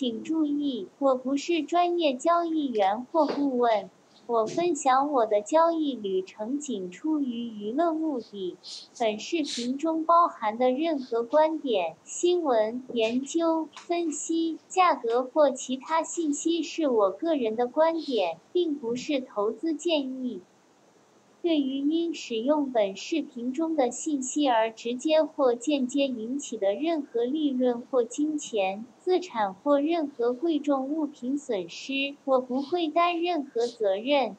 请注意，我不是专业交易员或顾问。我分享我的交易旅程仅出于娱乐目的。本视频中包含的任何观点、新闻、研究、分析、价格或其他信息是我个人的观点，并不是投资建议。对于因使用本视频中的信息而直接或间接引起的任何利润或金钱、资产或任何贵重物品损失，我不会担任何责任。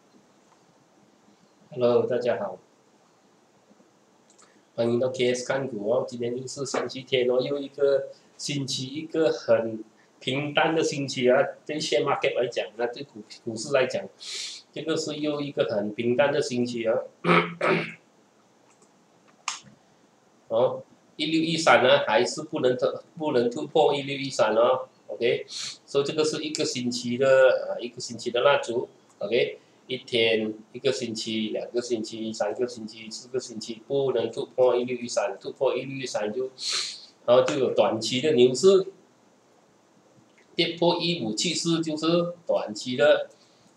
Hello， 大家好，欢迎到 KS 看股哦。今天又是星期天哦，又一个星期，一个很平淡的星期啊。对 share market 来讲，那对股市来讲，这个是又一个很平淡的星期啊。哦，1613呢，还是不能突破1613哦。OK， 所以这个是一个星期的蜡烛。OK。一天、一个星期、2个星期、3个星期、4个星期不能突破1613，突破1613然后就有短期的牛市，跌破1574就是短期的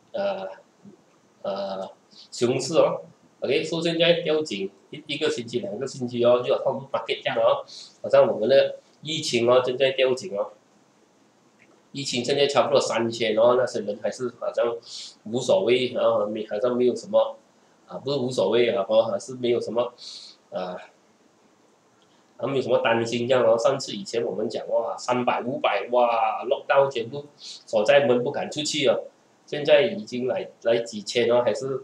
熊市哦。OK， 所以现在吊紧一个星期、2个星期哦，就好像 market 这样哦，好像我们的疫情哦正在吊紧哦。疫情现在差不多3000哦，那些人还是好像无所谓，然后好像没有什么不是无所谓啊，还是没有什么没有什么担心这样哦。以前我们讲哇300、500哇，lockdown全部锁在门不敢出去哦，现在已经来几千哦，还是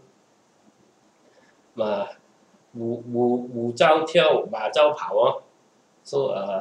五招跳马招跑哦，说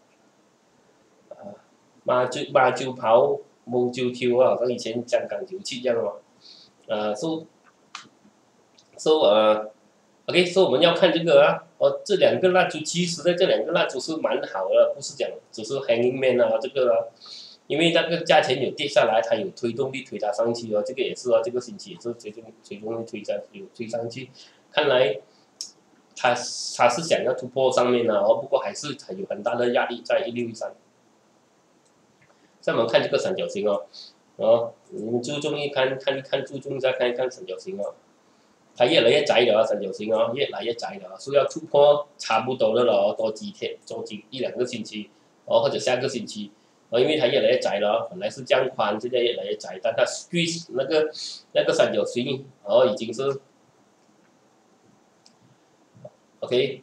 马就跑，毛就跳啊，好像以前香港97这样哦。OK， 所以我们要看这个啊，这2个蜡烛，其实呢，这2个蜡烛是蛮好的，不是讲只是 hanging man 啊，这个啊，因为那个价钱有跌下来，它有推动力推它上去哦，这个也是哦，这个星期也是推动力推上去，看来它是想要突破上面的哦，不过还是有很大的压力在1613。再我们看这个三角形哦，你们注重看注重一下看一看三角形哦，它越来越窄了啊，三角形哦，越来越窄了，所以要突破差不多的了哦，多几天，一两个星期哦，或者下个星期哦，因为它越来越窄了，本来是这样宽，现在越来越窄，但它 squeeze 那个三角形哦，已经是 OK。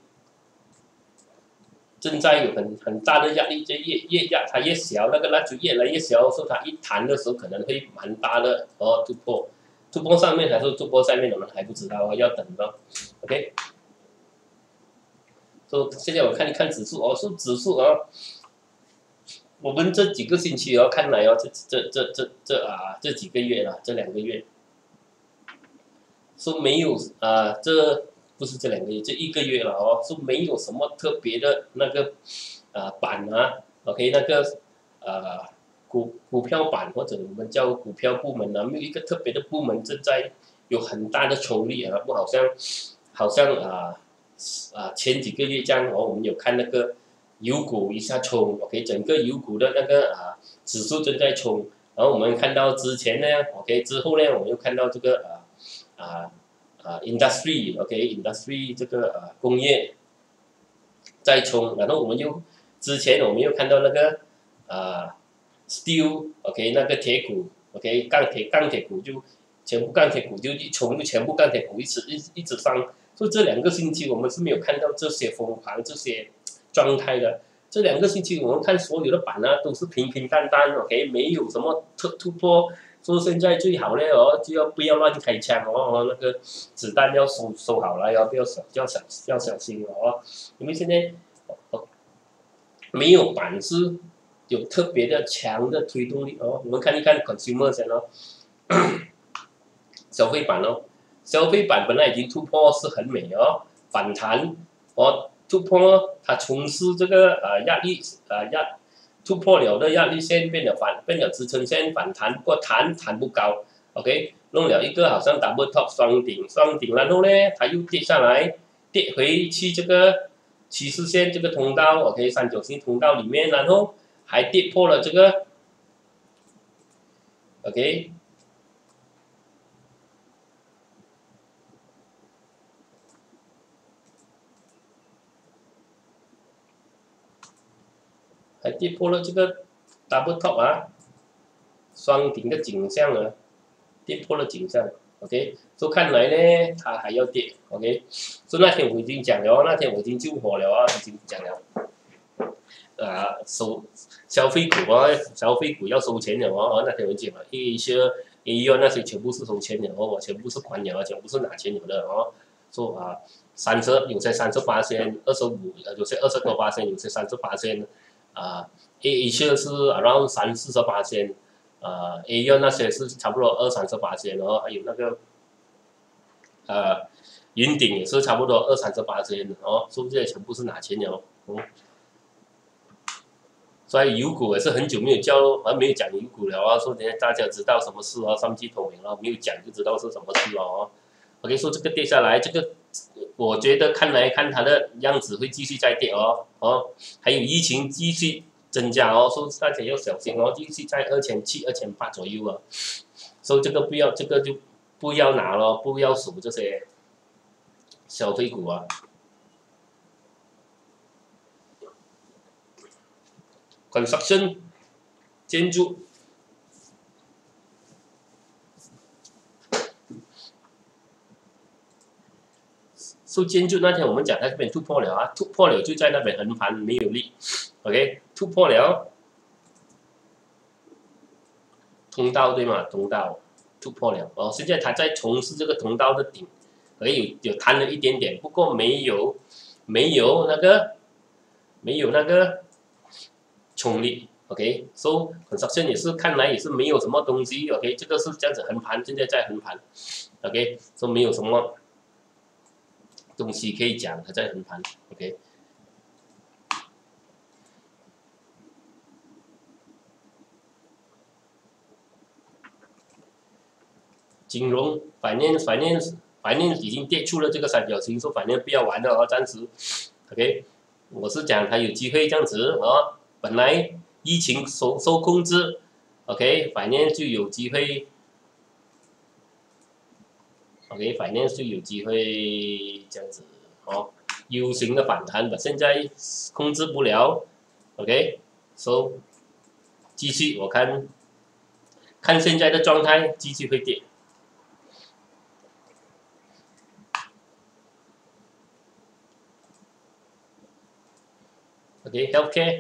正在有很大的压力，就越压它越小，那个蜡烛越来越小，所以它一弹的时候可能会蛮大的哦，突破上面还是突破下面，我们还不知道哦，要等到 OK。所以现在我看一看指数哦，指数哦，我们这几个星期哦，看来哦，这几个月了，这2个月，说没有这。不是这2个月，这1个月了哦，是没有什么特别的那个板啊 ，OK， 那个股票板或者我们叫股票部门啊，没有一个特别的部门正在有很大的冲力啊，不好像前几个月这样哦，我们有看那个油股一下冲 ，OK， 整个油股的那个指数正在冲，然后我们看到之前呢 ，OK， 之后呢，我们又看到这个industry 这个工业在冲，然后之前我们又看到那个steel OK 那个铁股 OK 钢铁股就全部钢铁股就一冲，就全部钢铁股一直上，所以这2个星期我们是没有看到这些疯狂这些状态的。这2个星期我们看所有的板啊都是平平淡淡 OK， 没有什么突破。说现在最好呢哦，就要不要乱开枪哦，那个子弹要收好了，要小心哦，因为现在没有板是有特别的强的推动力哦。我们看一看 consumer 先哦，消费板哦，消费板本来已经突破是很美哦，反弹哦，突破它冲刺这个压力突破了的压力线变了支撑线反弹，不过弹不高 ，OK， 弄了一个好像 double top 双顶，然后呢它又跌下来，跌回去这个趋势线这个通道 ，OK， 三角形通道里面，然后还跌破了这个 ，OK。还跌破了这个 double top 啊，双顶的颈项啊，跌破了颈项 ，OK， 所以看来呢，它还要跌 ，OK， 所以那天我已经讲了，那天我已经救火了啊，已经讲了，消费股啊，消费股要收钱了哦，那天我讲了，一些医院那些全部是收钱了哦，我全部是关了，全部是拿钱了的哦，说有些38%，有些20多%，有些30%。A 线是 around 30-40%，A 院那些是差不多20-30%，然后还有那个云顶也是差不多20-30%，哦，所以这些全部是拿钱了，所以油股也是很久没有讲油股了啊，说大家知道什么事啊，三季透明了，没有讲就知道是什么事了哦。OK， 说这个跌下来，这个我觉得看它的样子会继续再跌哦，还有疫情继续增加哦，所以大家要小心哦，继续在2700、2800左右啊，所以这个就不要拿了，不要数这些消费股啊。construction 建筑。建筑那天我们讲它这边突破了啊，突破了就在那边横盘没有力 ，OK， 突破了通道对吗？通道突破了哦，现在它在从事这个通道的顶，有弹了一点点，不过没有那个冲力 ，OK，so construction 也是看来也是没有什么东西 ，OK， 这个是这样子横盘，现在在横盘 ，OK， 说没有什么东西可以讲，它在横盘 ，OK。金融 finance 已经跌出了这个三角形，说反正不要玩了哦，暂时 ，OK。我是讲它有机会这样子哦，本来疫情受控制 ，OK， finance 就有机会 ，OK， finance 就有机会这样子哦，U 型的反弹，现在控制不了 ，OK，so 继续我看现在的状态继续会跌。OK，healthcare，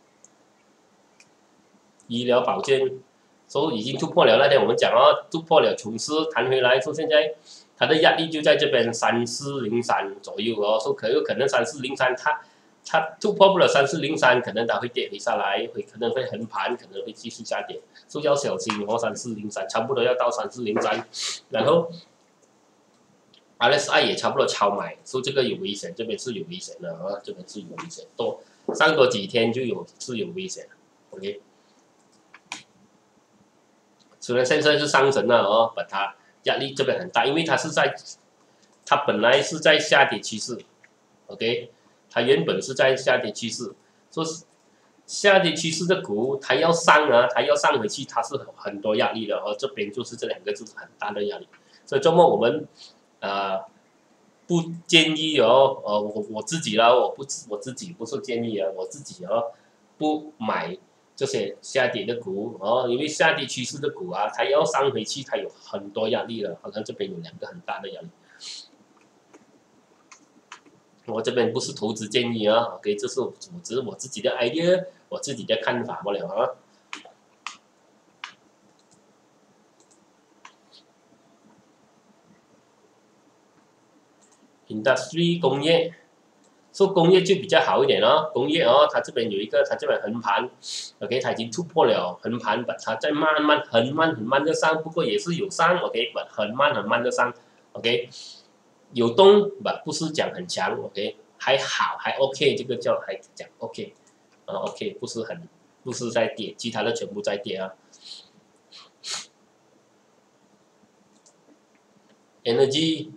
医疗保健，所以已经突破了。那天我们讲哦，突破了，从势弹回来，说现在它的压力就在这边3403左右哦，说有可能3403它突破不了3403，可能它会跌回下来，可能会横盘，可能会继续下跌，所以要小心哦。3403差不多要到3403，然后 RSI 也差不多超买，所以这个有危险，这边是有危险的啊，这边是有危险，上多几天是有危险 ，OK。虽然现在是上升了哦，把它压力这边很大，因为它本来是在下跌趋势 ，OK， 它原本是在下跌趋势，说下跌趋势的股，它要上回去，它是很多压力的哦，这边就是这两个就是很大的压力，所以周末我们不建议哦，我自己啦，我自己不是建议啊，我自己不买这些下跌的股哦，因为下跌趋势的股啊，它要上回去，它有很多压力了，好像这边有2个很大的压力。我这边不是投资建议啊 ，OK， 这是只是我自己的 idea， 我自己的看法不了啊。Industry 工业，说工业就比较好一点哦。工业哦，它这边有一个，它这边横盘 ，OK， 它已经突破了横盘，它在很慢的上，不过也是有上 ，OK， 很慢的上 ，OK， 有动，不是讲很强 ，OK， 还好，还 OK， 这个叫还讲 OK， OK， 不是在跌，其他的全部在跌啊。Energy。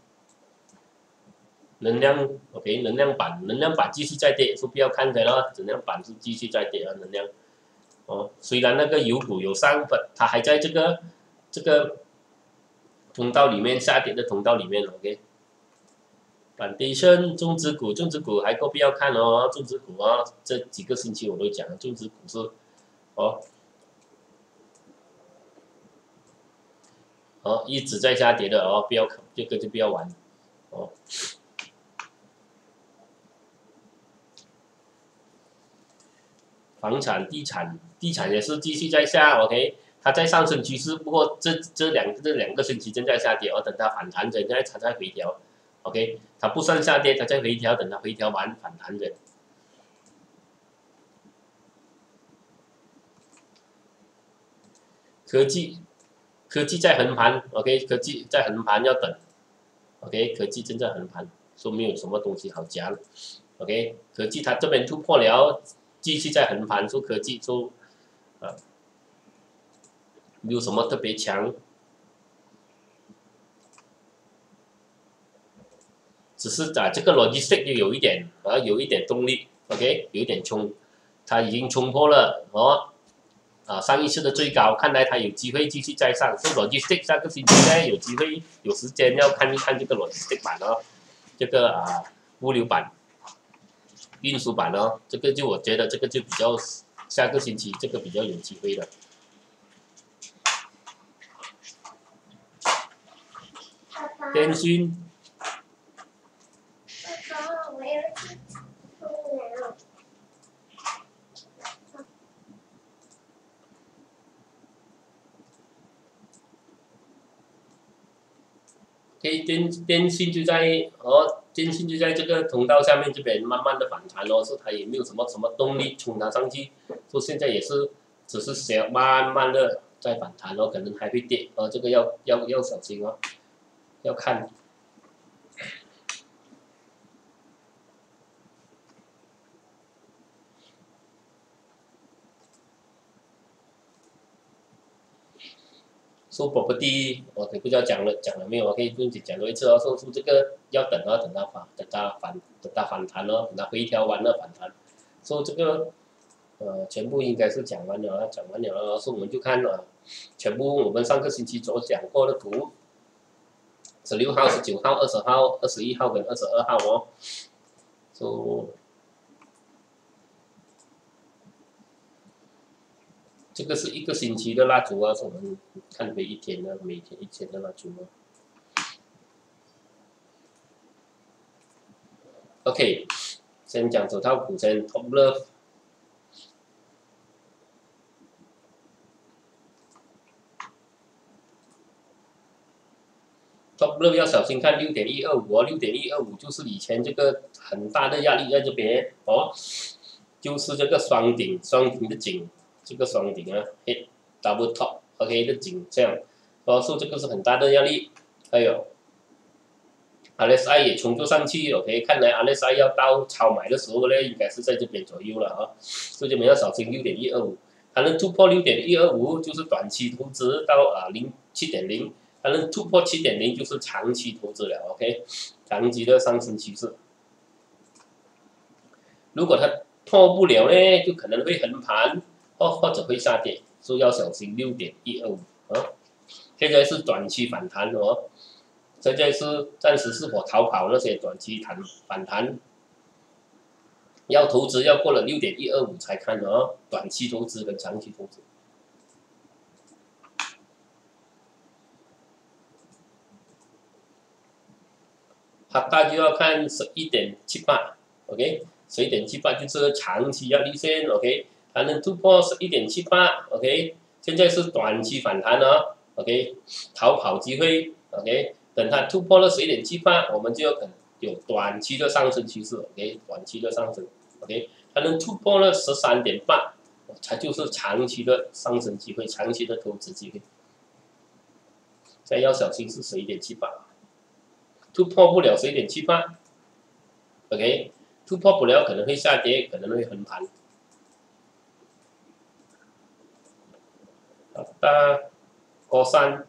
能量 OK， 能量板继续在跌，说不要看着了，能量板是继续在跌啊，能量哦，虽然那个油股有上，它还在这个这个通道里面下跌的通道里面 ，OK。Foundation 中资股还够必要看哦，中资股啊，这几个星期我都讲，中资股是一直在下跌的哦，不要这个就不要玩哦。房产、地产也是继续在下 ，OK， 它在上升趋势，不过这两个星期正在下跌哦，等它反弹着，它在回调 ，OK， 它不算下跌，它在回调，等它回调完反弹着。科技在横盘 ，OK， 科技在横盘要等 ，OK， 科技正在横盘，说没有什么东西好夹了 ，OK， 科技它这边突破了，继续在横盘，说科技说没有什么特别强，只是这个logistic 就有一点动力 ，OK， 有一点冲，它已经冲破了上一次的最高，看来它有机会继续再上。所以 logistic 下个星期呢有机会有时间要看一看这个 logistic 版哦，这个物流版、运输版哦，这个就我觉得这个就比较下个星期这个比较有机会的。电讯。电信就在电信就在这个通道下面这边慢慢的反弹哦，是它也没有什么动力冲它上去，说现在也是只是慢慢的在反弹哦，可能还会跌这个要小心哦，要看。说property，我不知道讲了没有？可以不用讲多一次哦。说这个要等等它反弹哦，等它回调完了反弹。说这个全部应该是讲完了说我们就看全部我们上个星期所讲过的图，16号、19号、20号、21号跟22号哦。说这个是一个星期的蜡烛啊，是我们看每天一天的蜡烛啊。OK， 先讲手套股先 ，Top Love。Top Love 要小心看6.125哦，6.125就是以前这个很大的压力在这边哦，就是这个双顶的颈。这个双顶啊 ，hit double top，OK 的颈这样，说这个是很大的压力。还有 RSI 也冲就上去 ，OK， 看来 RSI 要到超买的时候呢，应该是在这边左右了啊，所以这边要小心6.125，它能突破6.125就是短期投资到7.0，它能突破7.0就是长期投资了 ，OK， 长期的上升趋势。如果它破不了呢，就可能会横盘。或者会下跌，所以要小心6.125啊。现在是短期反弹哦，现在是暂时是否逃跑那些短期反弹，要投资要过了6.125才看哦，短期投资跟长期投资。它大就要看11.78 ，OK， 11.78就是长期压力线 ，OK。还能突破11.78 ，OK， 现在是短期反弹哦 ，OK， 逃跑机会 ，OK， 等它突破了11.78，我们就有短期的上升趋势 ，OK， 短期的上升 ，OK， 它能突破了13.8，它就是长期的上升机会，长期的投资机会。现在要小心是11.78，突破不了11.78 ，OK， 突破不了可能会下跌，可能会横盘。国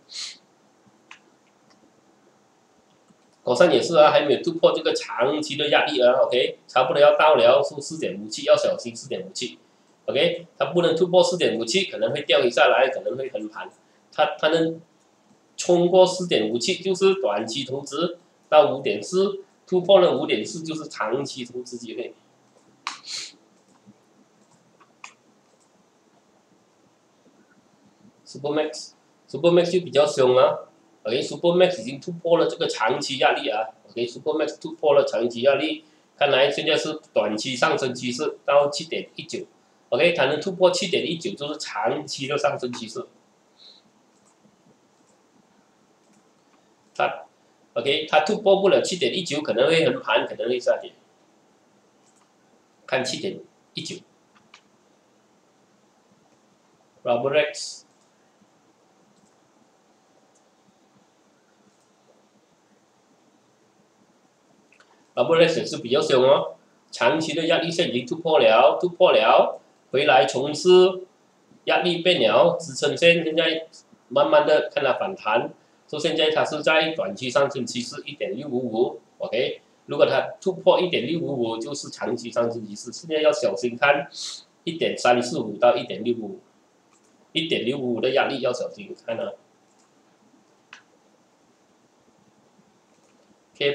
山也是啊，还没有突破这个长期的压力啊 ，OK， 差不多要到了，是4.57，要小心4.57 ，OK， 它不能突破4.57，可能会掉下来，可能会横盘，它能冲过4.57就是短期投资到5.4，突破了5.4就是长期投资机会。Supermax 就比较凶了 ，OK，Supermax 已经突破了这个长期压力啊 ，OK，Supermax 突破了长期压力，看来现在是短期上升趋势到7.19，OK， 它能突破7.19就是长期的上升趋势。它突破不了7.19，可能会横盘，可能会下跌。看7.19 ，Roborex。Roborex 也是比较凶哦，长期的压力线已经突破了，回来从事压力变了，支撑线现在慢慢的看它反弹，说现在它是在短期上升趋势1.655，OK， 如果它突破1.655就是长期上升趋势，现在要小心看1.345到1.655的压力要小心看啊。K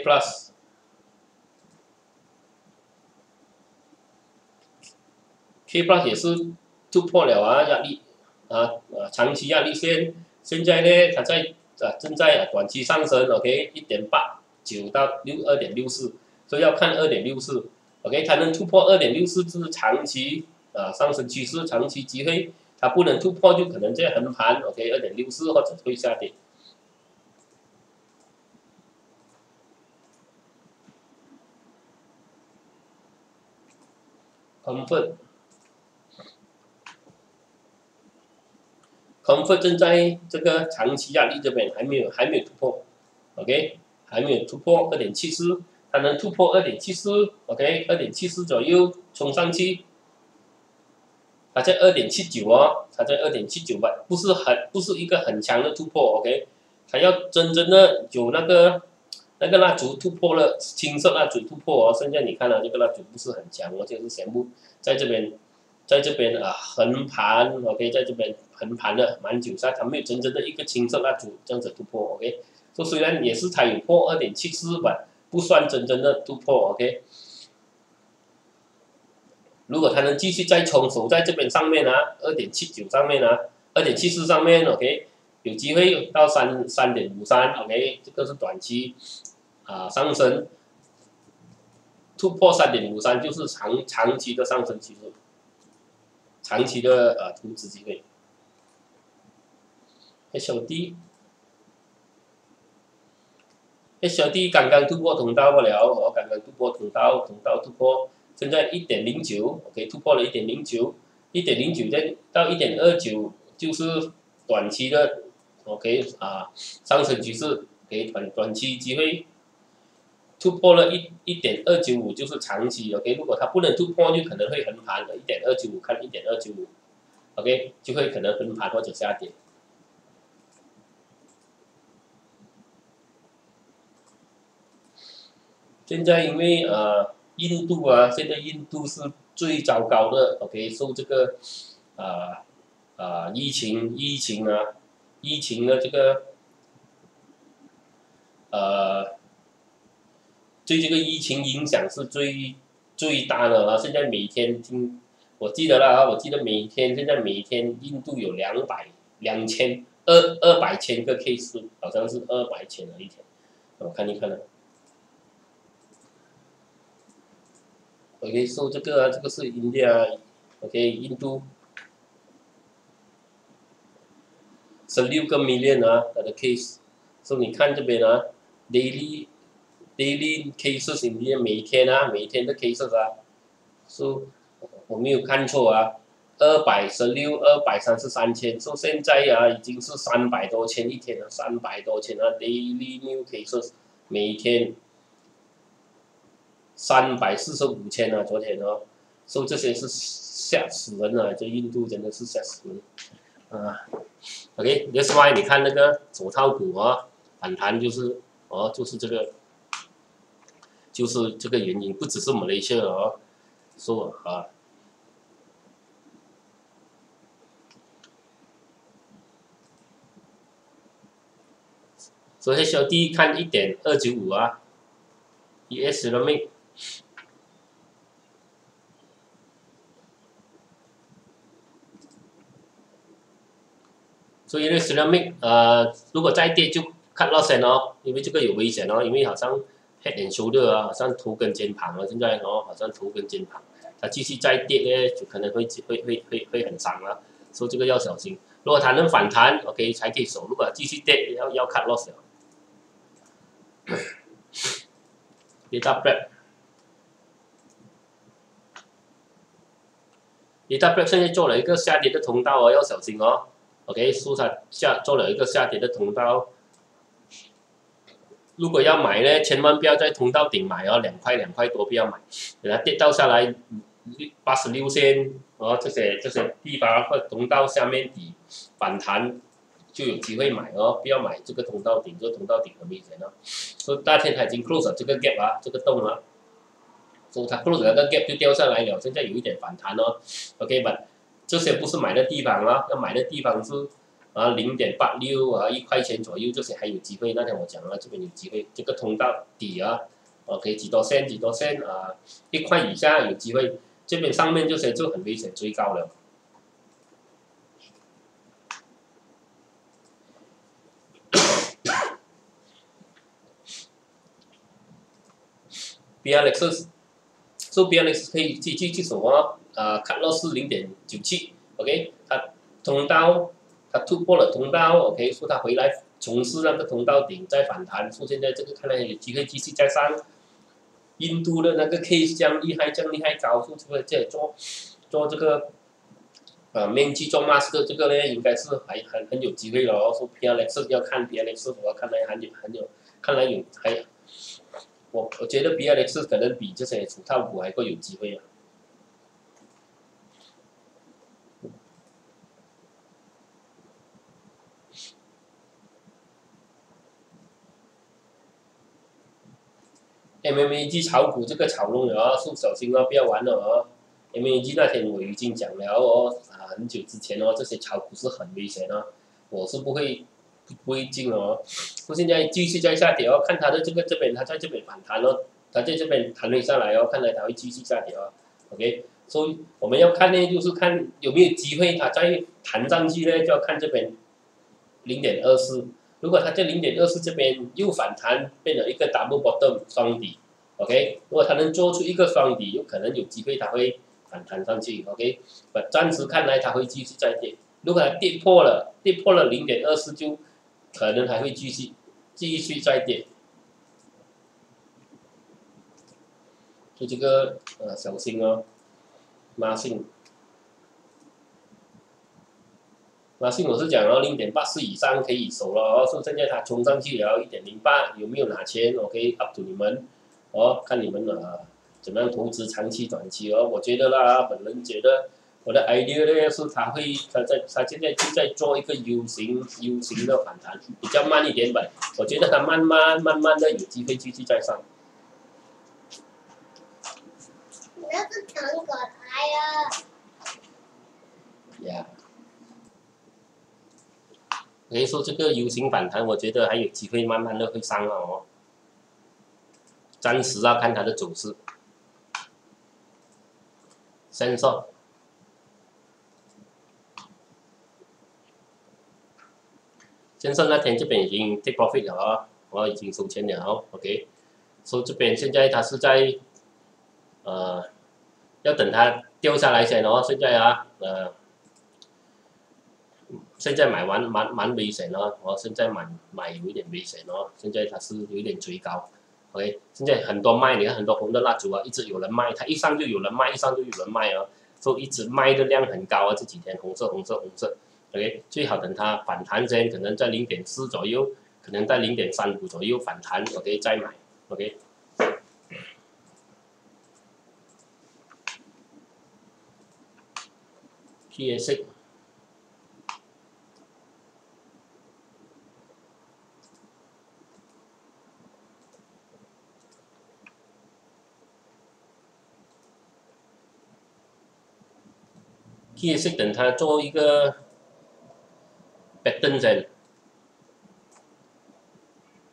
Plus。K Plus 也是突破了啊压力长期压力线，现在呢它正在短期上升 ，OK， 1.89到2.64，所以要看2.64，OK， 它能突破2.64就是长期上升趋势，长期机会，它不能突破就可能在横盘 ，OK， 2.64或者会下跌。Comfort 正在这个长期压力这边还没有突破 ，OK， 还没有突破2.74，它能突破2.74 ，OK， 2.74左右冲上去，它在2.79哦，它在2.79吧，不是一个很强的突破 ，OK， 它要真正的有那个蜡烛突破了，青色蜡烛突破哦，现在你看到这个蜡烛不是很强哦，就是全部在这边横盘 ，OK， 在这边横盘了蛮久，它没有真正的一个青色蜡烛这样子突破 ，OK， 说虽然也是它有破2.74吧，不算真正的突破 ，OK。如果它能继续再冲守在这边上面啊，2.79上面啊，2.74上面 ，OK， 有机会到3.53 ，OK， 这个是短期上升，突破3.53就是长期的上升趋势，长期的投资机会。HLD 刚刚突破通道不了，刚刚突破通道突破，现在1.09，OK， 突破了1.09，1.09再到1.29就是短期的 ，OK 上升趋势，给短期机会，突破了1.295就是长期 ，OK， 如果它不能突破就可能会横盘的，1.295看1.295，OK， 就会可能横盘或者下跌。现在因为印度现在印度是最糟糕的 ，OK， 受这个疫情的这个对这个疫情影响是最大的了。现在每天我记得每天印度有200千个 case， 好像是200千一天，我看一看呢。OK， so 这个是 India，OK， 印度16个 million 它的 case，so 你看这边daily cases India 每天的 cases so 我没有看错216、233千，so 现在已经是300多千一天了，300多千daily new cases 每天。345千昨天所以这些是吓死人了，这印度真的是吓死人OK，that's why 你看那个手套股反弹就是这个原因，不只是马来西亚说所以 HLD 看1.295啊 ，ES Ceramic。所以呢 Ceramic 如果再跌就 cut loss 哦，因为这个有危险哦，因为好像 head and shoulder 啊，好像头跟肩膀啊，现在哦好像头跟肩膀，它继续再跌呢，就可能会很伤了，所以这个要小心。如果它能反弹 ，OK 才可以守；如果继续跌，要 cut loss 了。Data prep，Data prep 现在做了一个下跌的通道哦，要小心哦。OK， 所以它做了一个下跌的通道。如果要买呢，千万不要在通道顶买哦，2块多不要买，等它跌到下来86线哦，这些地方或通道下面底反弹就有机会买哦，不要买这个通道顶，这个通道顶很危险哦。所以大天它已经 close 了这个 gap 啊，这个洞啊，所以它 close 了个 gap 就掉下来了，现在有一点反弹哦。OK 吧，这些不是买的地方啊，要买的地方是。0.86啊，1块钱左右，这些还有机会。那天我讲了，这边有机会，这个通道底啊，OK， 几多线啊，1块以下有机会，这边上面这些就很危险，追高了。BLX， so BLX 可以继续守哦，cut loss 是0.97 ，OK， 它通道。它突破了通道 ，OK， 说它回来从事那个通道顶再反弹，说现在这个看来有机会继续再上。印度的那个 case 这样厉害高，说这个在做这个面积做 mask 这个呢，应该是很有机会了哦。说 PLX 要看 PLX， 我看来看来我觉得 PLX 可能比这些主套股还会有机会啊。MAG 炒股这个炒弄了哦，小心哦，不要玩了哦。MAG 那天我已经讲了哦，很久之前哦，这些炒股是很危险哦，我是不会进哦。现在继续在下跌哦，看它的这边，它在这边反弹哦，它在这边弹了下来哦，看来它会继续下跌哦。OK， 所以我们要看呢，就是看有没有机会它再弹上去呢，就要看这边0.24。如果它在0.24这边又反弹，变成一个 double bottom 双底 ，OK， 如果它能做出一个双底，有可能有机会它会反弹上去 ，OK， 暂时看来它会继续再跌。如果它跌破了0.24，就可能还会继续再跌。就这个小心哦，马信。那信我是讲哦，0.84以上可以守了哦，说现在它冲上去了1.08，有没有拿钱 ？OK，up to 你们哦，看你们怎么样投资长期短期哦。我觉得啦，本人觉得我的 idea 呢是它现在就在做一个 U 型的反弹，比较慢一点吧。我觉得它慢慢的有机会继续再上。 那个糖果来了。 呀。可以说这个 U 型反弹，我觉得还有机会慢慢的会上了哦。暂时要看它的走势。先说，那天这边已经 take profit 了哦，我已经收钱了哦 ，OK。所以这边现在它是在要等它掉下来先哦，现在现在买完蛮危险哦，现在买有一点危险哦，现在它是有一点追高 ，OK， 现在很多卖，你看很多红的蜡烛啊，一直有人卖，它一上就有人卖，哦，所以一直卖的量很高啊，这几天红色，OK， 最好等它反弹先，可能在0.4左右，可能在0.35左右反弹 ，OK 再买 ，OK。TSC。TSC 等它做一个 pattern 先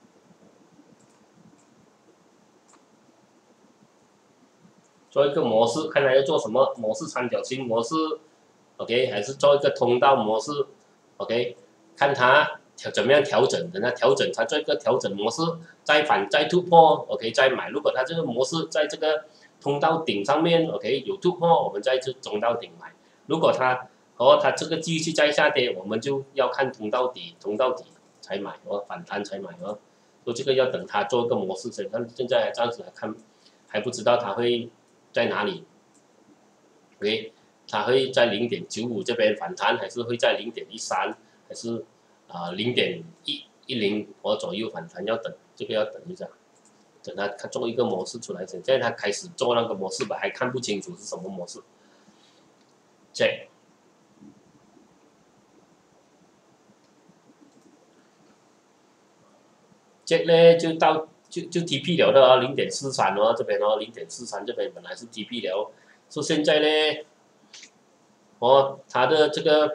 做一个模式，看它要做什么模式，三角形模式 ，OK， 还是做一个通道模式 ，OK， 看它怎么样调整，等它调整，它做一个调整模式，再突破 ，OK， 再买。如果它这个模式在这个通道顶上面 ，OK， 有突破，我们在这中到顶买。如果它这个继续再下跌，我们就要看通道底才买反弹才买所以这个要等它做一个模式先，但现在暂时来看还不知道它会在哪里，OK， 它会在0.95这边反弹，还是会在0.13，还是0.110左右反弹，要等这个要等一下，等它做一个模式出来先，现在它开始做那个模式吧，还看不清楚是什么模式。Jack 呢就 TP 了的0.43这边0.43这边本来是 TP 了，说现在呢它的这个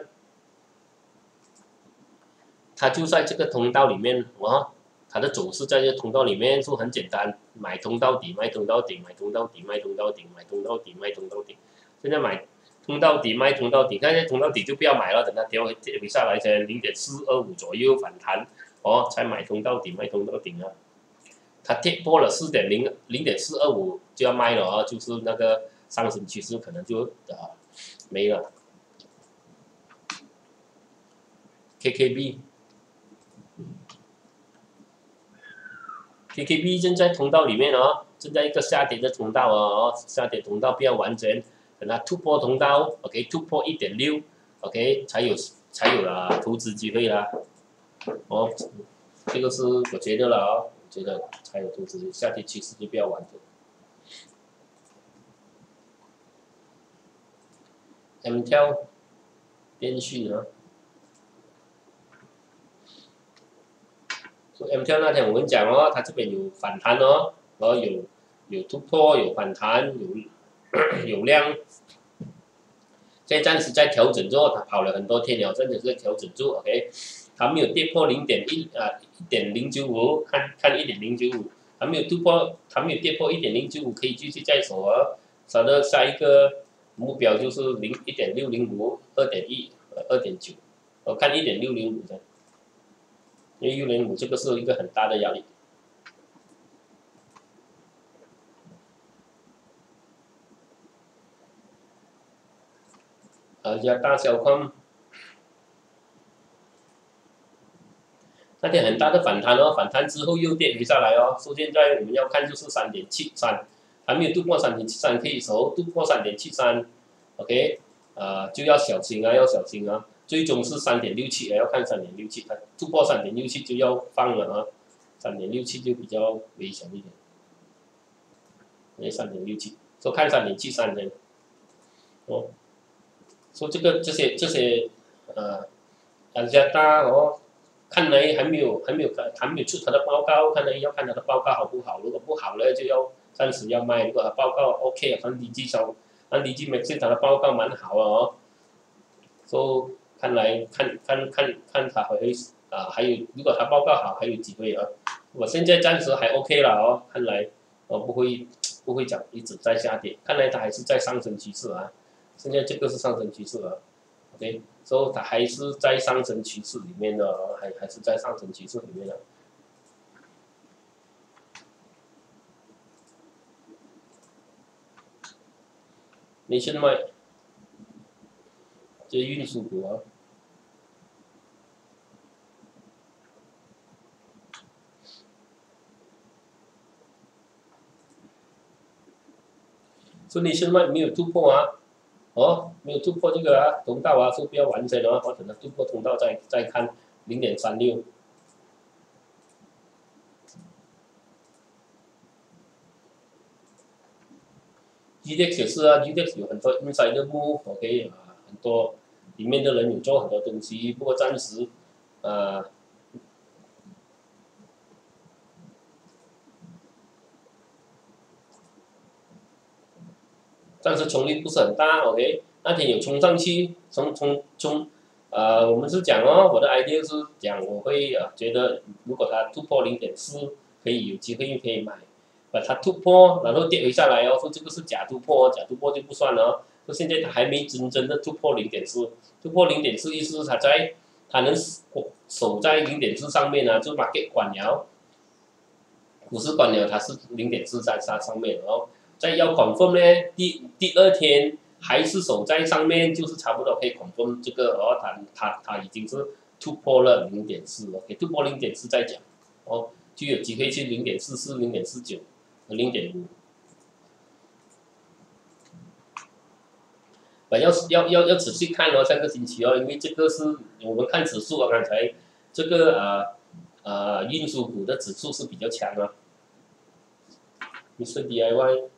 它就在这个通道里面它的走势在这个通道里面就很简单，买通道底卖通道顶，买通道底卖通道顶，买通道底卖通道顶，现在买通道底卖通道底，看见通道底就不要买了，等它跌回下来先0.425左右反弹才买通道底卖通道顶啊。它跌破了0.425就要卖了就是那个上升趋势可能就没了。KKB 正在通道里面正在一个下跌的通道下跌通道比较完整，等它突破通道 ，OK， 突破1.6 ，OK， 才有投资机会啦。这个是我觉得了我觉得才有投资，下跌趋势就比较完整。MTEL 电讯MTEL 那天我们讲它这边有反弹然后有突破，有反弹，有量。现在暂时在调整之后，它跑了很多天了，暂时在调整住 ，OK， 它没有跌破1.095，看1.095，它没有突破，它没有跌破1.095，可以继续再守它的下一个目标就是1.605、2.1、2.9，我看1.605的，因为605这个是一个很大的压力。加大小框，那天很大的反弹反弹之后又跌回下来所以现在我们要看就是3.73，还没有突破3.73可以守，突破3.73 ，OK， 就要小心要小心最终是3.67要看3.67，突破3.67就要放了3.67就比较危险一点，因为3.67，说看3.73的说这些加大看来还没有出他的报告，看来要看他的报告好不好，如果不好呢就要暂时要卖，如果他报告 OK 按DG Max 他的报告蛮好所以看来看他会还有如果他报告好还有机会我现在暂时还 OK 了看来不会讲一直在下跌，看来他还是在上升趋势现在这个是上升趋势OK， 所以它还是在上升趋势里面的还是在上升趋势里面的。Nationwide 这运输股所以Nationwide没有突破没有突破这个通道是比较完整的等它突破通道再看0.36。GDX 也是GDX 有很多 insider move OK 很多里面的人有做很多东西，不过暂时冲力不是很大 OK， 那天有冲上去，我们是讲我的 idea 是讲我会觉得如果它突破0.4可以有机会可以买把它突破，然后跌回下来哦，说这个是假突破，假突破就不算了哦。说现在它还没真正的突破0.4，突破0.4意思是它能守在0.4上面啊，就 market 关了，股市关了，它是0.4在它上面，然后再要 confirm 呢，第二天还是守在上面，就是差不多可以 confirm 这个哦，它已经是突破了0.4 ，OK， 突破0.4再讲哦，就有机会去0.44、0.49和0.5。要仔细看哦，下个星期哦，因为这个是我们看指数啊，刚才这个运输股的指数是比较强啊。Mr. DIY，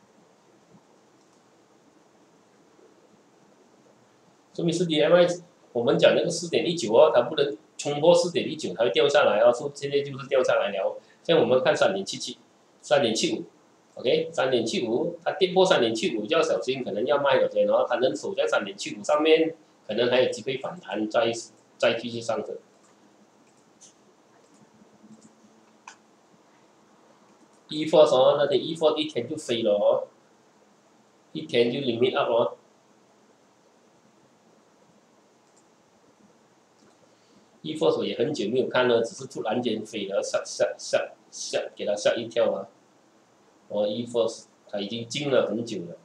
说 Mr. DIY， 我们讲那个4.19哦，它不能冲破4.19，它会掉下来哦，说现在就是掉下来了。像我们看3.77、3.75。OK， 3.75，它跌破3.75就要小心，可能要卖了先，然后它能守在3.75上面，可能还有机会反弹，再继续上升。E-Force 哦，那天 E-Force 一天就飞了哦，一天就 limit up 哦。E-Force 我也很久没有看了，只是突然间飞了，吓，给它吓一跳啊！哦 ，E-Force 它已经静了很久了。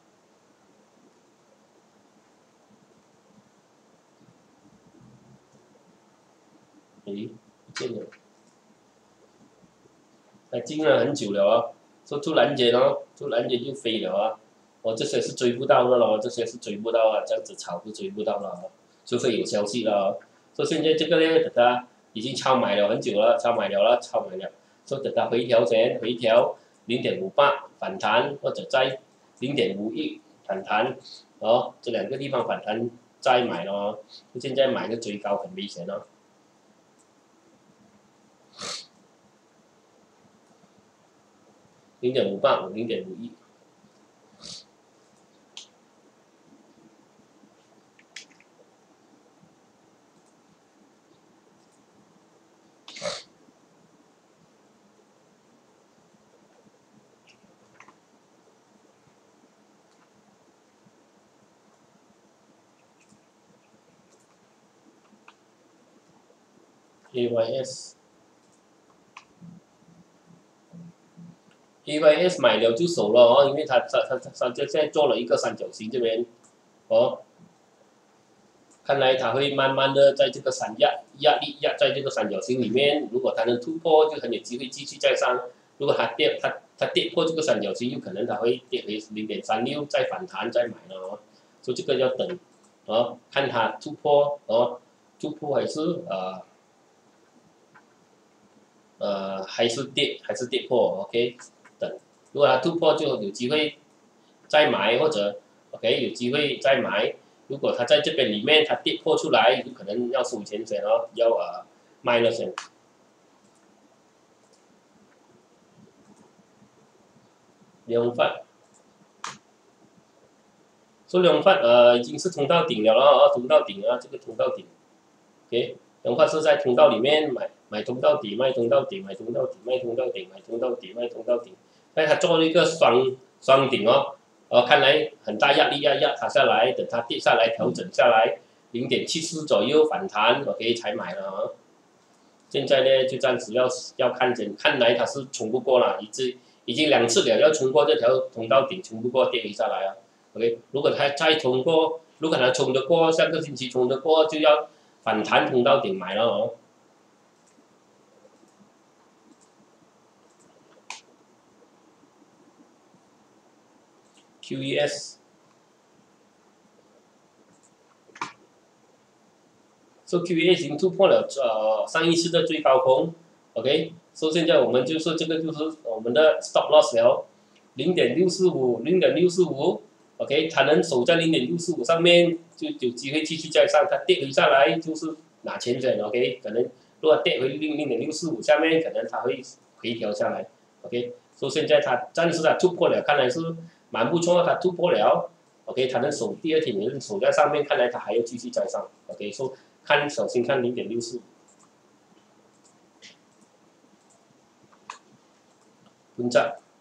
诶，不见了。它静了很久了啊，说突然间就飞了啊！哦，这些是追不到的咯，这些是追不到啊，这样子炒是追不到了啊，除非有消息了啊。说现在这个呢，等它已经超买了很久了，超买了，说等它回调前回调0.58反弹，或者在0.51反弹，哦，这两个地方反弹再买咯。现在买的最高很危险哦。0.585、0.51。AYS 买了就守了哦，因为它现在做了一个三角形这边，哦，看来它会慢慢的在这个压力压在这个三角形里面，如果它能突破，就很有机会继续再上；如果它跌破这个三角形，有可能它会跌回0.36再反弹再买了哦，所以这个要等，哦，看它突破哦，突破还是还是跌破 ，OK， 等，如果它突破就有机会再买或者 OK 有机会再买，如果它在这边里面它跌破出来，有可能要收钱先哦，要卖了先。量贩，说量贩已经是通到顶了啊，通到顶啊，这个通到顶 ，OK， 量贩是在通道里面买通到底，卖通到底，买通到底，卖通到底，买通到底，卖通到底，但它做了一个双顶哦。看来很大压力要压它下来，等它跌下来调整下来0.74左右反弹，OK 才买了啊。现在呢就暂时要看着，看来它是冲不过了，已经2次了，要冲过这条通道顶，冲不过跌下来啊。OK， 如果它再冲过，如果它冲得过，下个星期冲得过，就要反弹通道顶买了哦。QES。说 QES 已经突破了上一次的最高峰 ，OK， 说现在我们就是这个就是我们的 stop loss 了，0.645，OK， 它能守在0.645上面，就有机会继续再上，它跌回下来就是拿钱先 ，OK， 可能如果跌回0.645下面，可能它会回调下来 ，OK， 说现在它暂时它突破了，看来是蛮不错，它突破了 ，OK， 它能守第二天也能守在上面，看来它还要继续再上 ，OK， 说。小心看0.64，分站。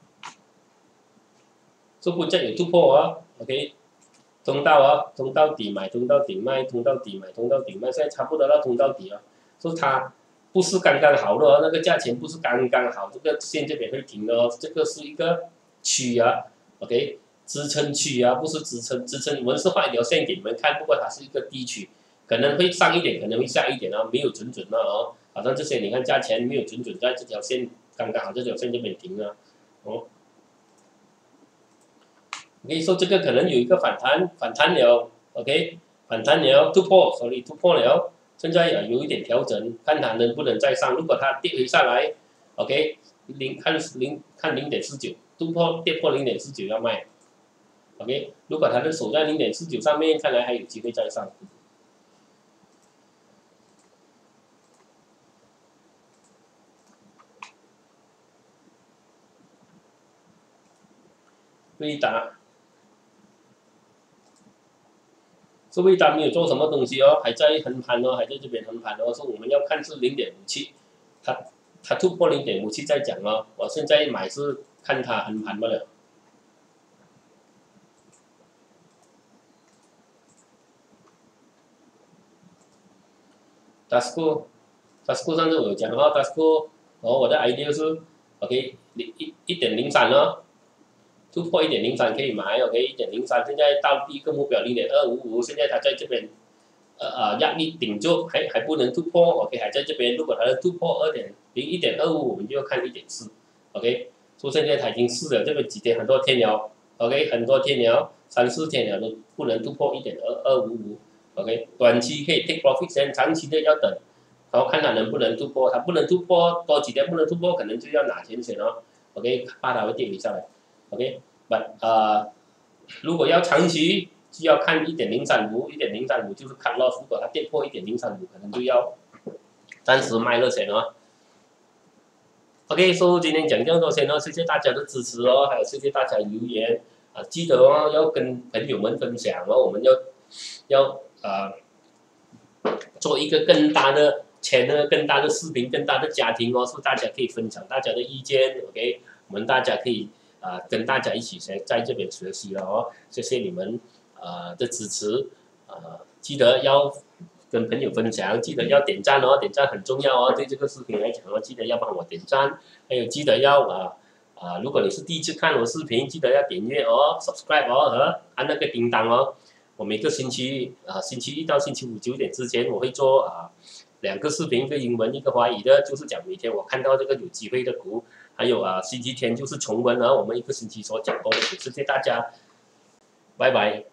说不再有突破哦 ，OK， 通道哦，通道底买，通道顶卖，通道底买，通道顶卖，现在差不多到通道底了，说它不是刚刚好的哦，那个价钱不是刚刚好，这个线这边会停的哦，这个是一个区啊 ，OK， 支撑区啊，不是支撑，我们是画一条线给你们看，不过它是一个低区，可能会上一点，可能会下一点啊，没有准的哦，好像这些你看价钱没有准在这条线，刚刚好这条线这边停了，哦。OK， 说这个可能有一个反弹了 ，OK， 反弹了突破突破了，现在有一点调整，看它能不能再上。如果它跌回下来 ，OK， 看0.49，突破跌破0.49要卖 ，OK， 如果它能守在0.49上面，看来还有机会再上。对打。是魏达没有做什么东西哦，还在横盘哦，还在这边横盘哦，说我们要看是0.57，它突破0.57再讲哦，我现在买是看它横盘不了。Tasco 上次我有讲哦 ，Tasco 我的 idea 是 OK 1.03哦。突破1.03可以买 ，OK， 1.03现在到第一个目标0.255，现在它在这边，压力顶住，还不能突破 ，OK， 还在这边，如果它能突破1.25，我们就要看1.4 ，OK， 所以现在它已经试了这个几天很多天了 ，OK， 很多天了，3、4天了都不能突破1.255 ，OK， 短期可以 take profit 先，长期的要等，然后看它能不能突破，它不能突破，多几天不能突破，可能就要拿钱先哦 ，OK， 怕它会跌回下来。OK， 如果要长期就要看1.035就是看 loss， 如果它跌破1.035，可能就要暂时卖了先哦。OK， 所以今天讲这么多先哦，谢谢大家的支持哦，还有谢谢大家留言记得哦要跟朋友们分享哦，我们要做一个更大的channel、更大的视频、更大的家庭哦，是大家可以分享大家的意见 ，OK， 我们大家可以。跟大家一起在这边学习了哦，谢谢你们的支持，记得要跟朋友分享，记得要点赞哦，点赞很重要哦，对这个视频来讲哦，记得要帮我点赞，还有记得要如果你是第一次看我视频，记得要点阅哦 ，subscribe 哦和按那个叮当哦，我每个星期星期一到星期五9点之前我会做2个视频，一个英文一个华语的，就是讲每天我看到这个有机会的股。还有星期天就是重温我们1个星期所讲过的，谢谢大家，拜拜。